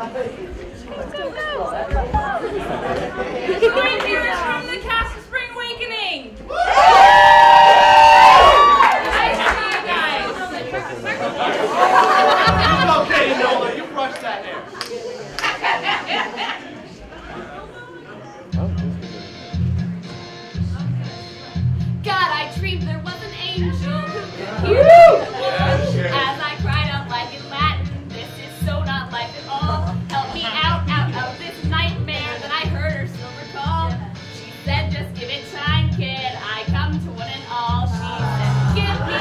Great news from the cast of Spring Awakening! Nice try, guys! You go, Caitie Noller. You brush that hair. God, I dreamed there was an angel who could hear me as I cried out like in Latin. This is so not life at all. Help me out of this nightmare that I heard her silver call. She said, just give it time, kid. I come to one and all. She said, give me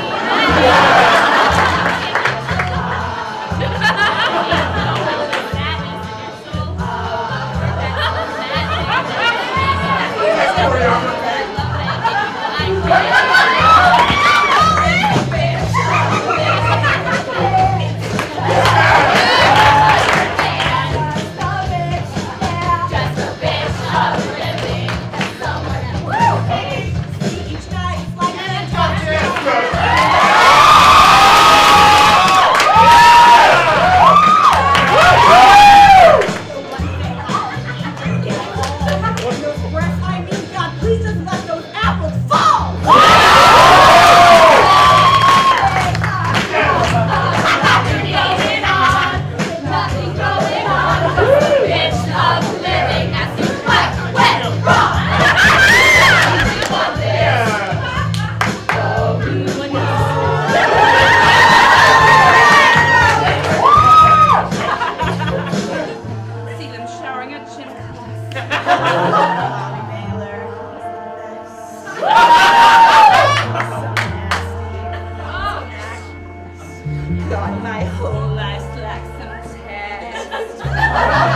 God, my whole life lacks some test.